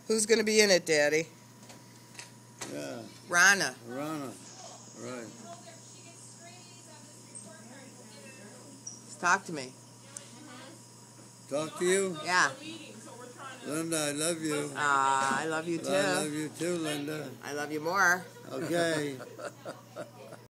Who's going to be in it, Daddy? Yeah. Rana. Rana. Right. Talk to me. Talk to you? Yeah. Linda, I love you. I love you too. I love you too, Linda. I love you more. Okay.